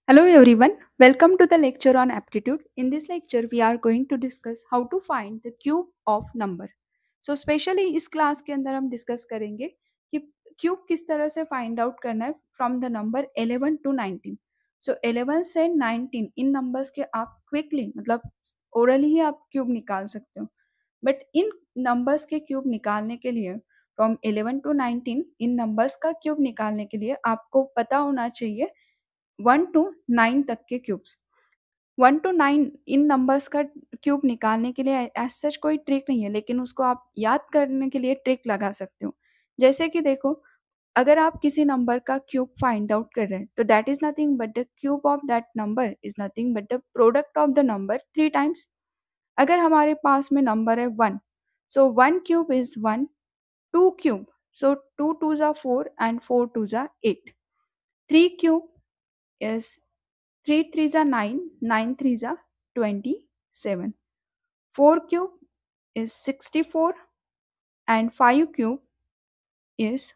Hello everyone, welcome to the lecture on aptitude. In this lecture, we are going to discuss how to find the cube of number. So specially इस class के अंदर हम discuss करेंगे कि cube किस तरह से find out करना है from the number 11 to 19. So 11 से 19 इन नंबर्स के आप क्विकली मतलब ओरली ही आप क्यूब निकाल सकते हो. बट इन नंबर्स के क्यूब निकालने के लिए फ्रॉम 11 टू 19 इन नंबर्स का क्यूब निकालने के लिए आपको पता होना चाहिए 1 टू 9 तक के क्यूब्स. 1 टू 9 इन नंबर्स का क्यूब निकालने के लिए एज सच कोई ट्रिक नहीं है, लेकिन उसको आप याद करने के लिए ट्रिक लगा सकते हो. जैसे कि देखो, अगर आप किसी नंबर का क्यूब फाइंड आउट कर रहे हैं तो that is nothing but the cube of that number is nothing but the product of the number 3 times. अगर हमारे पास में नंबर है 1, so 1 cube is 1. 2 cube, so 2 2 जा 4 एंड 4 2 जा 8. 3 cube is 3 3 are 9, 9 3 are 27. 4 cube is 64 and 5 cube is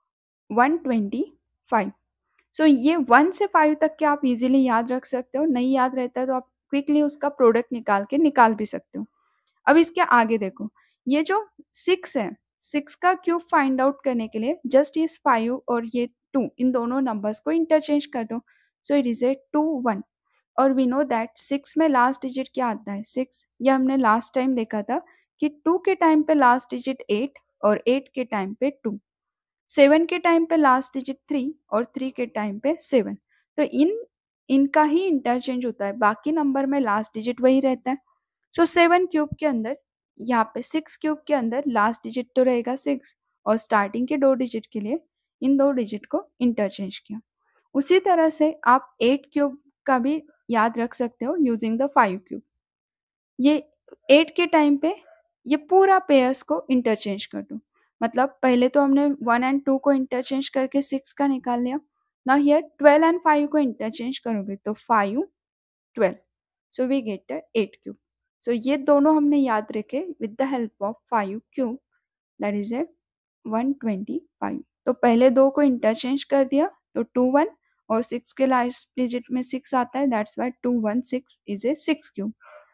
125. So ये 1 से 5 तक के आप इजीली याद रख सकते हो. नहीं याद रहता है तो आप क्विकली उसका प्रोडक्ट निकाल भी सकते हो. अब इसके आगे देखो, ये जो 6 है, 6 का क्यूब फाइंड आउट करने के लिए जस्ट इस 5 और ये 2 इन दोनों नंबर्स को इंटरचेंज कर दो. So it is a 2 1. और वी नो दैट 6 में लास्ट डिजिट क्या आता है? 6. ये हमने लास्ट टाइम देखा था कि 2 के टाइम पे लास्ट डिजिट 8 और 8 के टाइम पे 2. 7 के टाइम पे लास्ट डिजिट 3 और 3 के टाइम पे 7. तो इनका ही इंटरचेंज होता है, बाकी नंबर में लास्ट डिजिट वही रहता है. सो 7 क्यूब के अंदर, यहाँ पे 6 क्यूब के अंदर लास्ट डिजिट तो रहेगा 6 और स्टार्टिंग के 2 डिजिट के लिए इन 2 डिजिट को इंटरचेंज किया. उसी तरह से आप 8 क्यूब का भी याद रख सकते हो यूजिंग द 5 क्यूब. ये 8 के टाइम पे ये पूरा पेयर्स को इंटरचेंज कर दो. मतलब पहले तो हमने 1 एंड 2 को इंटरचेंज करके 6 का निकाल लिया. नाउ हियर 12 एंड 5 को इंटरचेंज करोगे तो 5 12. So we get the 8 cube. सो ये दोनों हमने याद रखे with the help of 5 cube, that is a 125. तो पहले दो को इंटरचेंज कर दिया तो 2 1 और 6 के लास्ट डिजिट में 6 आता है, that's why 216 is a 6 cube.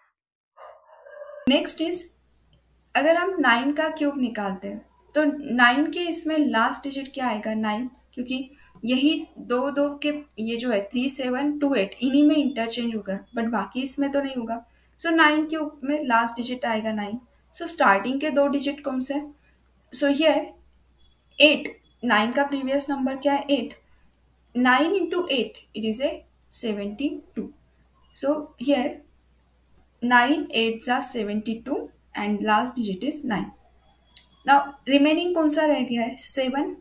Next is, अगर हम 9 का क्यूब निकालते हैं तो 9 के इसमें लास्ट डिजिट क्या आएगा? 9, क्योंकि यही दो दो के ये जो है 3 7 2 8 इन्हीं में इंटरचेंज होगा, बट बाकी इसमें तो नहीं होगा. सो 9 क्यूब में लास्ट डिजिट आएगा 9. सो स्टार्टिंग के दो डिजिट कौन से? So here 8. 9 का प्रीवियस नंबर क्या है? 8. 9 into 8, it is a 72. So here 9 8s are 72 and last digit is 9. Now remaining कौन सा रह गया है? 7.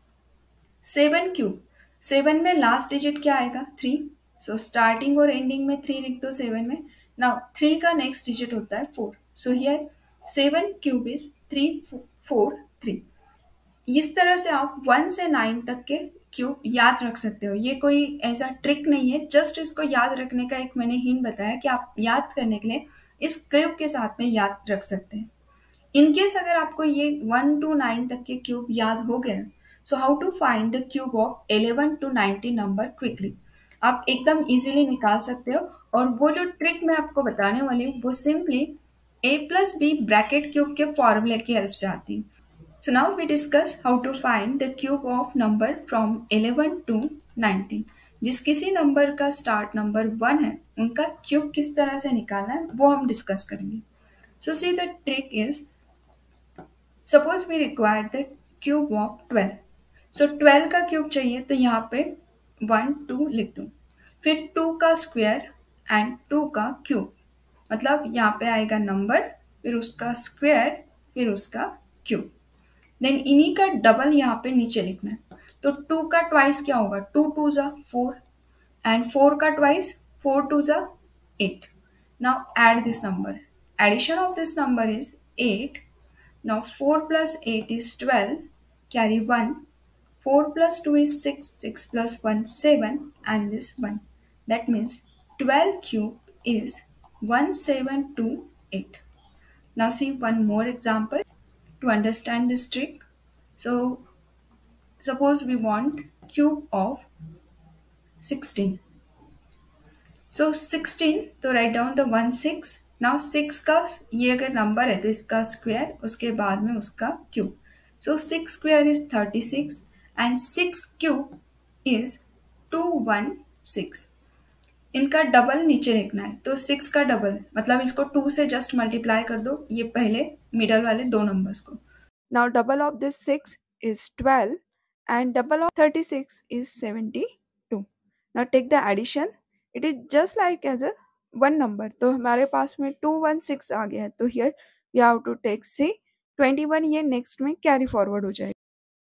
7 क्यूब, 7 में लास्ट डिजिट क्या आएगा? 3. सो स्टार्टिंग और एंडिंग में 3 लिख दो 7 में. नाउ 3 का नेक्स्ट डिजिट होता है 4. So here 7 cube is 3 4 3. इस तरह से आप 1 से 9 तक के क्यूब याद रख सकते हो. ये कोई ऐसा ट्रिक नहीं है, जस्ट इसको याद रखने का एक मैंने हिंट बताया कि आप याद करने के लिए इस क्यूब के साथ में याद रख सकते हैं. इनकेस अगर आपको ये 1 टू 9 तक के क्यूब याद हो गए, so how to find the cube of 11 to 19 number quickly, आप एकदम इजीली निकाल सकते हो. और वो जो ट्रिक मैं आपको बताने वाली हूँ वो simply a plus B bracket cube के फॉर्मूले की हेल्प से आती है. So now we discuss how to find the cube of number from 11 to 19. जिस किसी नंबर का स्टार्ट नंबर 1 है उनका क्यूब किस तरह से निकालना है वो हम डिस्कस करेंगे. So see the trick is, suppose we require the cube of 12. So 12 का क्यूब चाहिए तो यहाँ पे 1 2 लिख दूँ, फिर 2 का स्क्वायर एंड 2 का क्यूब, मतलब यहाँ पे आएगा नंबर, फिर उसका स्क्वायर, फिर उसका क्यूब. देन इन्हीं का डबल यहाँ पे नीचे लिखना है. तो 2 का ट्वाइस क्या होगा? 2 2 जा 4 एंड 4 का ट्वाइस 4 2 जा 8. Now add this number. Addition of this number is 8. Now 4 plus 8 is 12, carry 1. 4 plus 2 is 6, 6 plus 1 7 and this 1. That means 12 cube is 1728. Now see one more example to understand this trick. So suppose we want cube of 16. So 16, तो write down the 1 6। Now 6 का ये अगर number है तो इसका square, उसके बाद में उसका cube. So 6 square is 36 and 6 cube is 216। इनका डबल नीचे लिखना है, तो 6 का डबल मतलब इसको 2 से जस्ट मल्टीप्लाई कर दो, ये पहले मिडल वाले दो नंबर्स को। नाउ डबल ऑफ दिस 6 is 12 and double of 36 is 72। Now take the addition, it is just like as a one number, तो हमारे पास में 216 आ गया है, तो here we have to take C 21, ये नेक्स्ट में कैरी फॉरवर्ड हो जाएगा।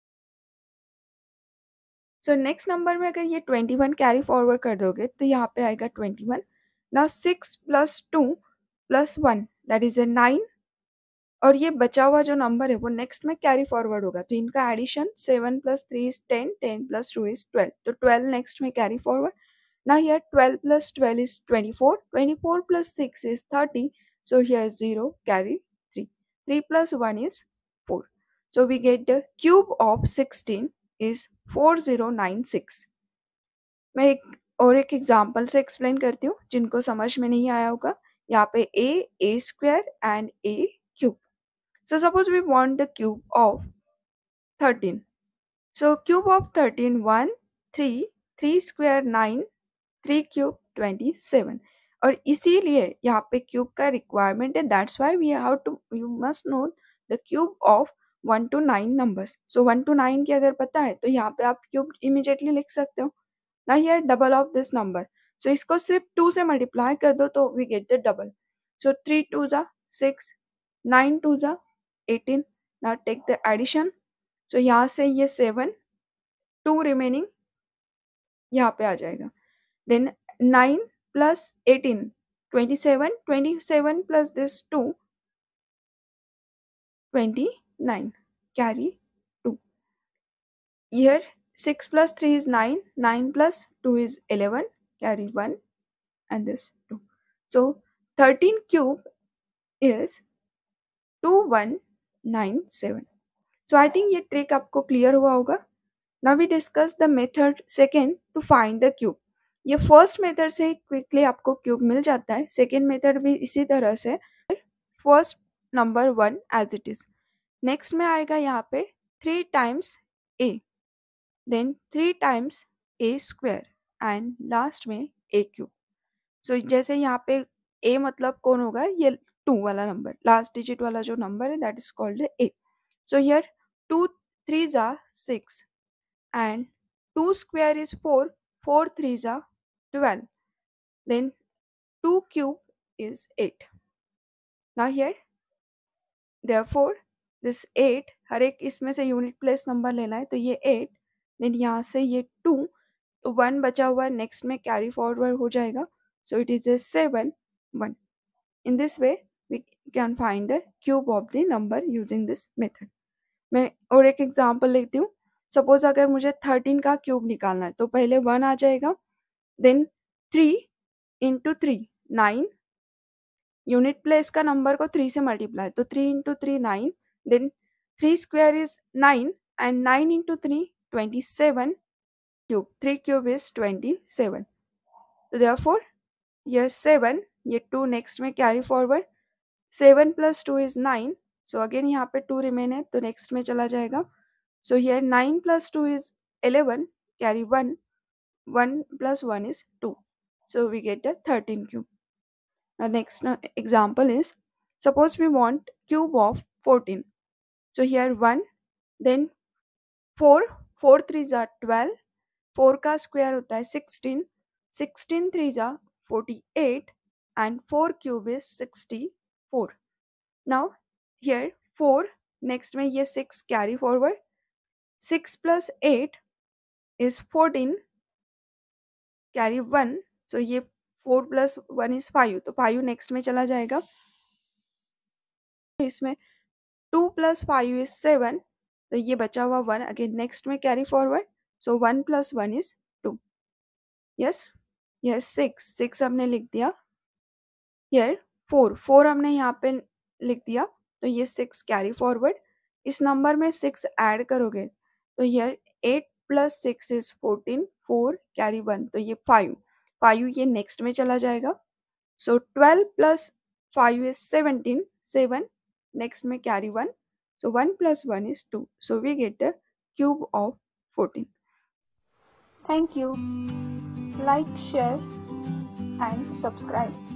सो नेक्स्ट नंबर में अगर ये 21 कैरी फॉरवर्ड कर दोगे तो यहाँ पे आएगा 21। Now 6 plus 2 plus 1 that is a 9, और ये बचा हुआ जो नंबर है वो नेक्स्ट में कैरी फॉरवर्ड होगा, तो इनका addition 7 plus 3 is 10, 10 plus 2 is 12, तो 12 नेक्स्ट में carry forward. Now here 12 plus 12 is 24, 24 plus 6 is 30, so here 0 carry 3, 3 plus 1 is 4, so we get the cube of 16 is 4096। मैं एक एग्जांपल से एक्सप्लेन करती हूँ जिनको समझ में नहीं आया होगा। यहाँ पे a square and a cube. So suppose we want the cube of 13. So cube of 13 1 3, 3 square 9, 3 cube 27, और इसीलिए यहाँ पे क्यूब का रिक्वायरमेंट है, that's why we have to you must know the cube of 1 to 9 numbers. So 1 to 9 की अगर पता है तो यहाँ पे आप क्यूब इमीडिएटली लिख सकते हो ना। Here double of this number, so इसको सिर्फ 2 से मल्टीप्लाई कर दो तो we get the double. So 3 2 जा 6, 9 2 जा 18। Now take the addition, so यहाँ से ये 7, 2 रिमेनिंग यहाँ पे आ जाएगा। Then 9 plus 18, 27, 27 plus this 2, 29, carry 2. Here 6 plus 3 is 9, 9 plus 2 is 11, carry 1 and this 2. So 13 cube is 2197. So I think ये trick आपको clear हुआ होगा। Now we discuss the method second to find the cube. ये first method से quickly आपको cube मिल जाता है, सेकेंड मेथड भी इसी तरह से। First number 1 as it is, next में आएगा यहाँ पे 3 times a, then 3 times a square and last में a क्यूब। सो जैसे यहाँ पे a मतलब कौन होगा, ये 2 वाला नंबर, लास्ट डिजिट वाला जो नंबर है that is called a। So here 2 3s are 6 and 2 square is 4, 4 3s are 12, then 2 cube is 8. Now here therefore this 8, हर एक इसमें से यूनिट प्लेस नंबर लेना है, तो ये 8, देन यहाँ से ये 2, तो 1 बचा हुआ नेक्स्ट में कैरी फॉरवर्ड हो जाएगा, so it is a 7 1। In this way we can find the cube of the number using this method. मैं और एक एग्जांपल लेती हूँ। सपोज अगर मुझे 13 का क्यूब निकालना है तो पहले 1 आ जाएगा, देन 3 इंटू 3 9, यूनिट प्लेस का नंबर को 3 से मल्टीप्लाई, तो 3 into 3 9, then 3 square is 9 and 9 into 3 27, cube 3 cube is 27, तो देयरफॉर ये 7, ये 2 नेक्स्ट में carry forward, 7 plus 2 is 9, so again यहाँ पे 2 रिमेन है तो नेक्स्ट में चला जाएगा, so here 9 plus 2 is 11, carry 1, 1 plus 1 is 2, so we get a 13 cube. Now next example is, suppose we want cube of 14, so here 1, then 4, 4 3s are 12, 4 का square होता है 16, 16 3s are 48 and 4 cube is 64. Now here 4, next में ये 6 carry forward, 6 plus 8 is 14, carry 1, so ये 4 plus 1 is 5, तो 5 next में चला जाएगा, इसमें 2 प्लस 5 इज 7, तो ये बचा हुआ 1 अगेन नेक्स्ट में carry forward, so 1 plus 1 is 2। Yes, यह 6 हमने लिख दिया, हियर 4 हमने यहाँ पे लिख दिया, तो ये 6 कैरी फॉरवर्ड, इस नंबर में 6 ऐड करोगे तो हियर 8 प्लस 6 इज 14, 4 कैरी 1, तो ये 5, 5 ये नेक्स्ट में चला जाएगा. So 12 plus 5 is 17. 7. Next में carry 1. So 1 plus 1 is 2. So we get the cube of 14. Thank you. Like, share and subscribe.